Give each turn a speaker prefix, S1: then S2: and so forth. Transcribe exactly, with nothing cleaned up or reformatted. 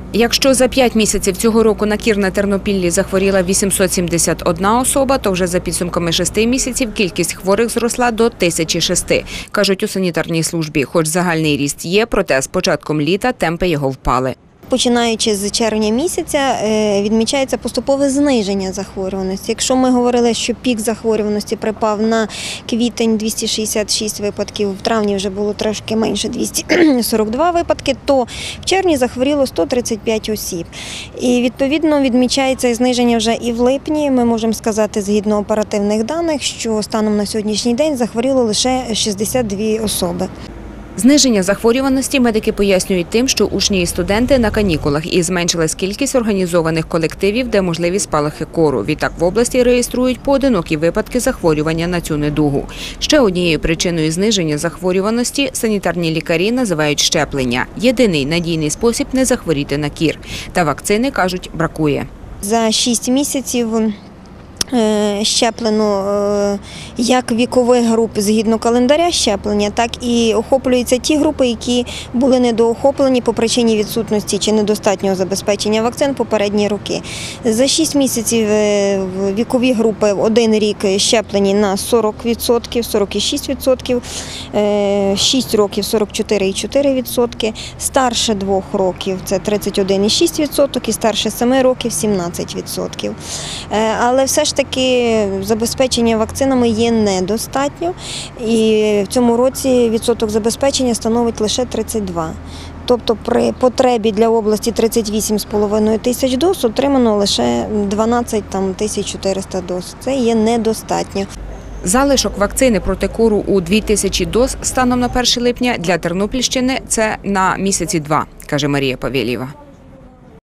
S1: Якщо за п'ять місяців цього року на кір на Тернопіллі захворіла вісімсот сімдесят одна особа, то вже за підсумками шести місяців кількість хворих зросла до тисячі шести, кажуть у санітарній службі. Хоч загальний ріст є, проте з початком літа темпи його впали.
S2: Починаючи з червня місяця відмічається поступове зниження захворюваності. Якщо ми говорили, що пік захворюваності припав на квітень двісті шістдесят шість випадків, в травні вже було трошки менше двісті сорок два випадки, то в червні захворіло сто тридцять п'ять осіб. І відповідно відмічається зниження вже і в липні. Ми можемо сказати згідно оперативних даних, що станом на сьогоднішній день захворіло лише шістдесят дві особи.
S1: Зниження захворюваності медики пояснюють тим, що учні і студенти на канікулах і зменшилась кількість організованих колективів, де можливі спалахи кору. Відтак в області реєструють поодинокі випадки захворювання на цю недугу. Ще однією причиною зниження захворюваності санітарні лікарі називають щеплення. Єдиний надійний спосіб не захворіти на кір. Та вакцини, кажуть, бракує.
S2: За шість місяців щеплено як вікових груп згідно календаря щеплення, так і охоплюються ті групи, які були недоохоплені по причині відсутності чи недостатнього забезпечення вакцин попередні роки. За шість місяців вікові групи один рік щеплені на сорок відсотків, сорок шість відсотків, шість років сорок чотири цілих чотири десятих відсотка, старше двох років це тридцять один цілих шість десятих відсотка і старше семи років сімнадцять відсотків. Але все ж таки забезпечення вакцинами є недостатньо, і в цьому році відсоток забезпечення становить лише тридцять два. Тобто при потребі для області тридцять вісім з половиною тисяч доз отримано лише дванадцять тисяч чотириста доз. Це є недостатньо.
S1: Залишок вакцини проти кору у дві тисячі доз станом на перше липня для Тернопільщини – це на місяці два, каже Марія Павєлєва.